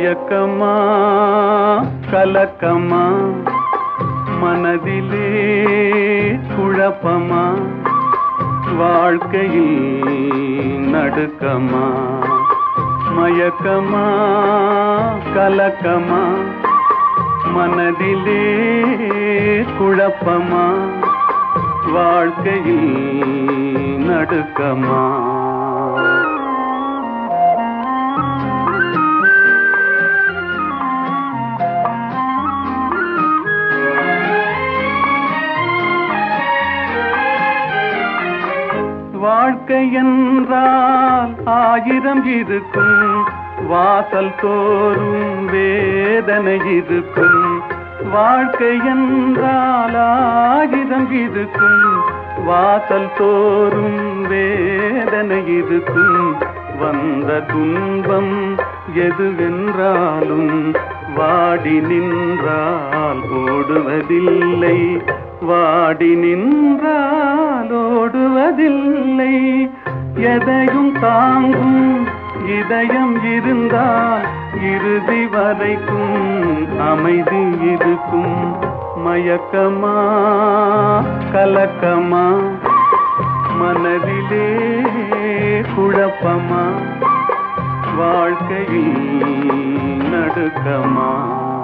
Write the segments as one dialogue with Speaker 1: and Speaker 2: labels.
Speaker 1: மயக்கமா கலக்கமா மனதிலே குழப்பமா வாழ்க்கையில் நடுக்கமா மயக்கமா கலக்கமா மனதிலே குழப்பமா வாழ்க்கையில் நடுக்கமா வாழ்க்கை என்றால் ஆயிரம் இருக்கும் வாசல் தோறும் வேதனை இருக்கும் வாழ்க்கை என்றால் ஆயிரம் இருக்கும் வாசல் தோறும் வேதனை இருக்கும் வந்த துன்பம் எதுவென்றாலும் வாடி நின்றால் ஓடுவதில்லை வாடி நின்றால் ஓடுவதில்லை எதையும் தாங்கும் இதயம் இருந்தால் இறுதி வரைக்கும் அமைதி இருக்கும் மயக்கமா கலக்கமா மனதிலே குழப்பமா வாழ்க்கையில் நடுக்கமா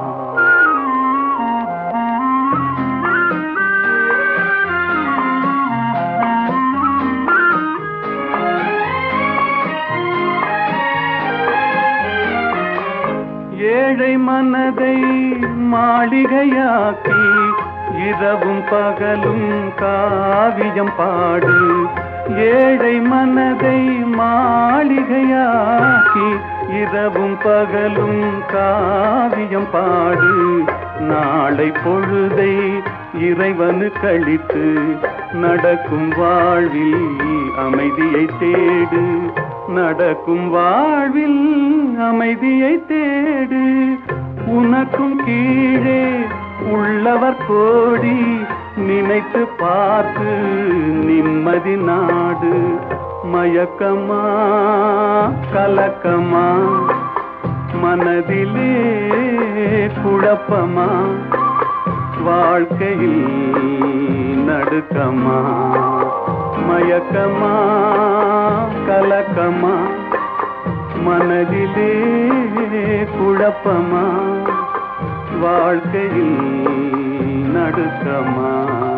Speaker 1: ஏழை மனதை மாளிகையாக்கி இரவும் பகலும் காவியம் பாடு ஏழை மனதை மாளிகையாக்கி இரவும் பகலும் காவியம் பாடு நாளை பொழுதை இறைவனு கழித்து நடக்கும் வாழ்வில் அமைதியை தேடு நடக்கும் வாழ்வில் அமைதியை தேடு உனக்கும் கீழே உள்ளவர் கோடி நினைத்து பார்த்து நிம்மதி நாடு மயக்கமா கலக்கமா மனதிலே குழப்பமா வாழ்க்கையில் நடுக்கமா மயக்கமா கலக்கமா மனதிலே குழப்பமா வாழ்க்கையில் நடுக்கமா